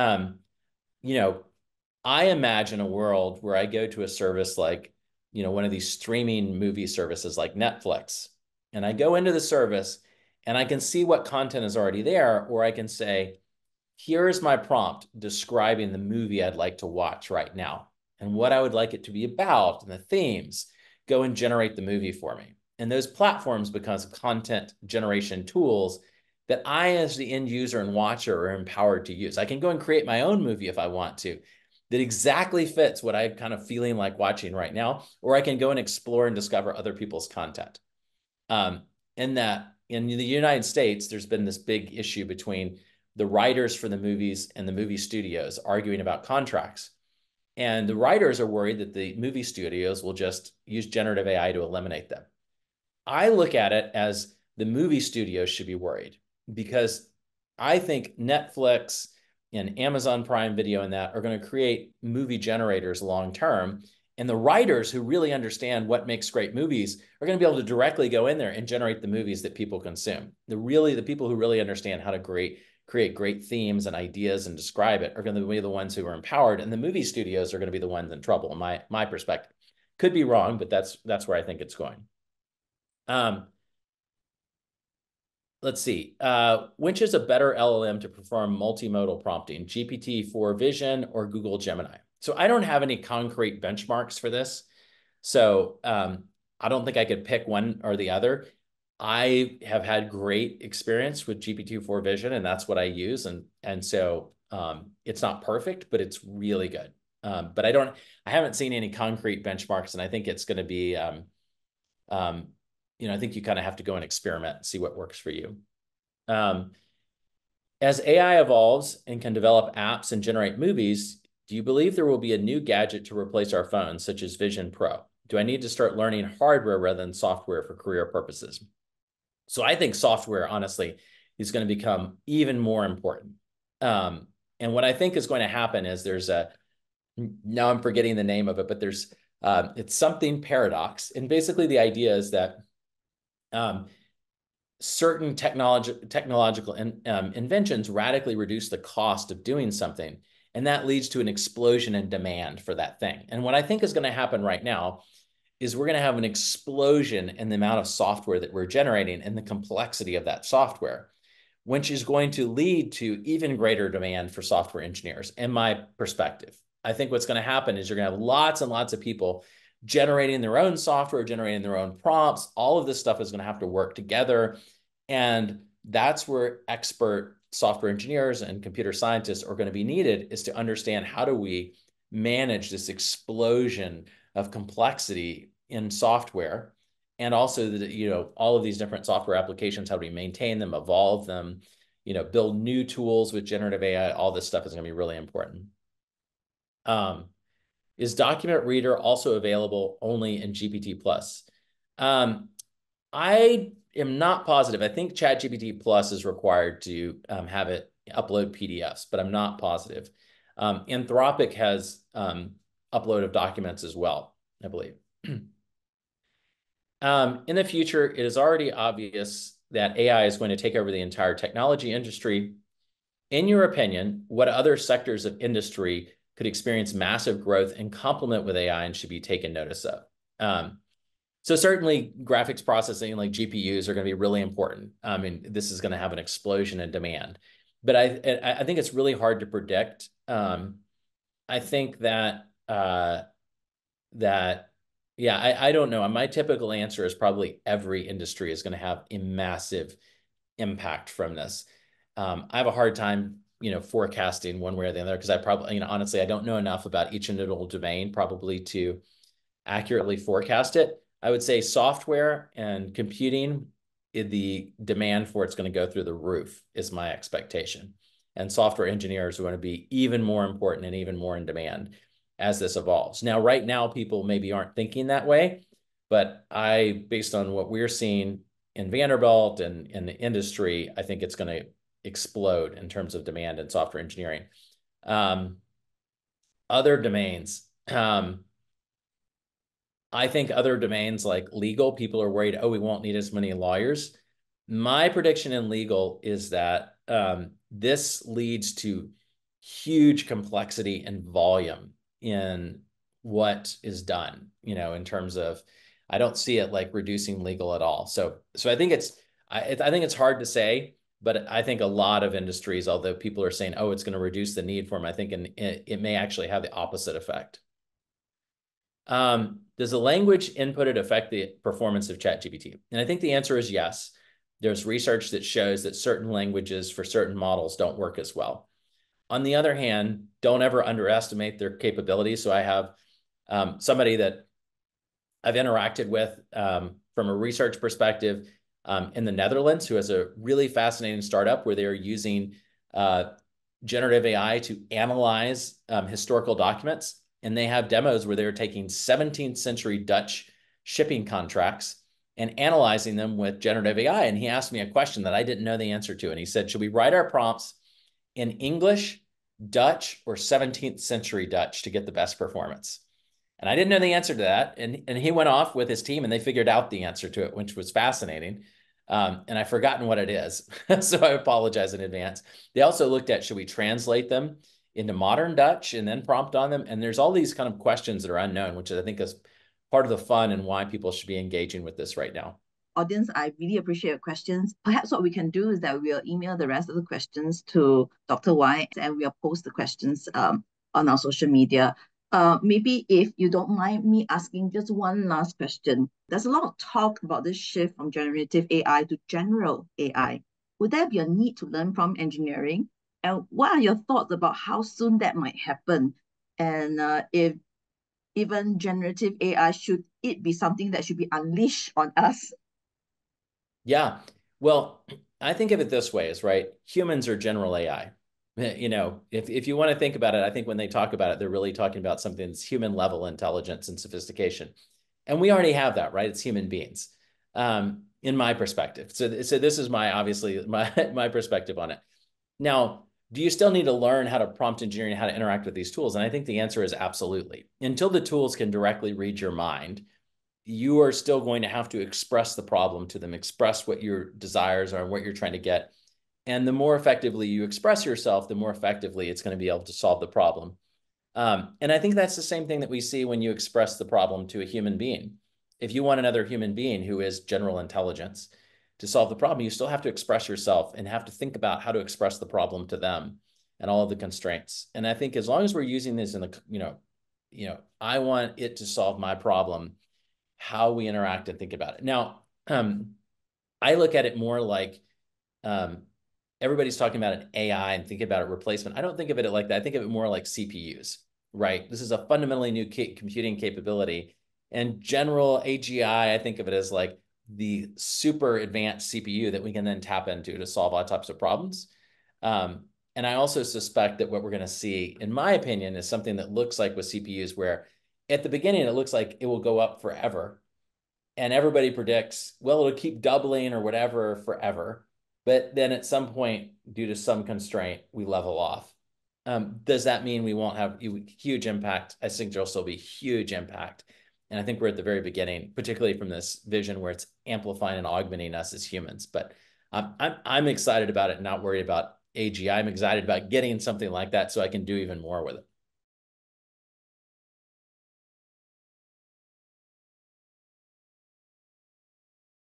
I imagine a world where I go to a service like, one of these streaming movie services like Netflix, and I go into the service and I can see what content is already there, or I can say, here's my prompt describing the movie I'd like to watch right now and what I would like it to be about and the themes. Go and generate the movie for me. And those platforms become content generation tools that I, as the end user and watcher, are empowered to use. I can go and create my own movie if I want to, that exactly fits what I'm kind of feeling like watching right now, or I can go and explore and discover other people's content. In the United States, there's been this big issue between the writers for the movies and the movie studios arguing about contracts. And the writers are worried that the movie studios will just use generative AI to eliminate them. I look at it as the movie studios should be worried, because I think Netflix and Amazon Prime Video and that are going to create movie generators long term. And the writers who really understand what makes great movies are going to be able to directly go in there and generate the movies that people consume. The people who really understand how to create great themes and ideas and describe it are going to be the ones who are empowered, and the movie studios are going to be the ones in trouble, in my perspective. Could be wrong, but that's where I think it's going. Let's see. Which is a better LLM to perform multimodal prompting, GPT-4 Vision or Google Gemini? So I don't have any concrete benchmarks for this. So I don't think I could pick one or the other. I have had great experience with GPT-4 Vision, and that's what I use. And so it's not perfect, but it's really good. But I haven't seen any concrete benchmarks, and I think it's going to be, I think you kind of have to go and experiment and see what works for you. As AI evolves and can develop apps and generate movies, do you believe there will be a new gadget to replace our phones, such as Vision Pro? Do I need to start learning hardware rather than software for career purposes? So I think software, honestly, is going to become even more important. And what I think is going to happen is now I'm forgetting the name of it, but it's something paradox. And basically the idea is that certain technological inventions radically reduce the cost of doing something. And that leads to an explosion in demand for that thing. And what I think is going to happen right now is we're going to have an explosion in the amount of software that we're generating and the complexity of that software, which is going to lead to even greater demand for software engineers, in my perspective. I think what's going to happen is you're going to have lots and lots of people generating their own software, generating their own prompts. All of this stuff is going to have to work together. And that's where expert software engineers and computer scientists are going to be needed is to understand how do we manage this explosion of complexity in software, and also all of these different software applications, how do we maintain them, evolve them, build new tools with generative AI. All this stuff is going to be really important. Is Document Reader also available only in GPT plus? I am not positive. I think ChatGPT plus is required to have it upload PDFs, but I'm not positive. Anthropic has upload of documents as well, I believe. In the future, it is already obvious that AI is going to take over the entire technology industry. In your opinion, what other sectors of industry could experience massive growth and complement with AI and should be taken notice of? So certainly graphics processing like GPUs are going to be really important. I mean, this is going to have an explosion in demand, but I think it's really hard to predict. I think that yeah, I don't know. My typical answer is probably every industry is going to have a massive impact from this. I have a hard time, forecasting one way or the other, because I probably, honestly, I don't know enough about each individual domain probably to accurately forecast it. I would say software and computing, the demand for it's going to go through the roof is my expectation. And software engineers are going to be even more important and even more in demand as this evolves. Now, right now, people maybe aren't thinking that way, but based on what we're seeing in Vanderbilt and in the industry, I think it's going to explode in terms of demand in software engineering. Other domains, I think other domains like legal, people are worried, oh, we won't need as many lawyers. My prediction in legal is that this leads to huge complexity and volume in what is done, in terms of, I don't see it like reducing legal at all. So I think I think it's hard to say, but I think a lot of industries, although people are saying, oh, it's going to reduce the need for them, I think it may actually have the opposite effect. Does the language inputted affect the performance of ChatGPT? And I think the answer is yes. There's research that shows that certain languages for certain models don't work as well. On the other hand, don't ever underestimate their capabilities. So I have somebody that I've interacted with from a research perspective in the Netherlands, who has a really fascinating startup where they're using generative AI to analyze historical documents. And they have demos where they're taking 17th century Dutch shipping contracts and analyzing them with generative AI. And he asked me a question that I didn't know the answer to. And he said, should we write our prompts in English, Dutch, or 17th century Dutch to get the best performance? And I didn't know the answer to that. And he went off with his team and they figured out the answer to it, which was fascinating. And I've forgotten what it is. So I apologize in advance. They also looked at, should we translate them into modern Dutch and then prompt on them? And there's all these kind of questions that are unknown, which I think is part of the fun and why people should be engaging with this right now. Audience, I really appreciate your questions. Perhaps what we can do is that we'll email the rest of the questions to Dr. Y, and we'll post the questions on our social media. Maybe if you don't mind me asking just one last question. There's a lot of talk about this shift from generative AI to general AI. Would there be a need to learn from engineering? And what are your thoughts about how soon that might happen? And if even generative AI, should it be something that should be unleashed on us? Yeah. Well, I think of it this way, is right. Humans are general AI. If you want to think about it, I think when they talk about it, they're really talking about something that's human level intelligence and sophistication. And we already have that, right? It's human beings, in my perspective. So this is obviously my perspective on it. Now, do you still need to learn how to prompt engineering, how to interact with these tools? And I think the answer is absolutely. Until the tools can directly read your mind, you are still going to have to express the problem to them, express what your desires are and what you're trying to get. And the more effectively you express yourself, the more effectively it's going to be able to solve the problem. And I think that's the same thing that we see when you express the problem to a human being. If you want another human being who is general intelligence to solve the problem, you still have to express yourself and have to think about how to express the problem to them and all of the constraints. And I think as long as we're using this in the, I want it to solve my problem, how we interact and think about it. Now, I look at it more like everybody's talking about an AI and thinking about a replacement. I don't think of it like that. I think of it more like CPUs, right? This is a fundamentally new computing capability. And general AGI, I think of it as like the super advanced CPU that we can then tap into to solve all types of problems. And I also suspect that what we're going to see, in my opinion, is something that looks like with CPUs, where at the beginning, it looks like it will go up forever. And everybody predicts, well, it'll keep doubling or whatever forever. But then at some point, due to some constraint, we level off. Does that mean we won't have huge impact? I think there'll still be huge impact. And I think we're at the very beginning, particularly from this vision where it's amplifying and augmenting us as humans. But I'm excited about it, not worried about AGI. I'm excited about getting something like that so I can do even more with it.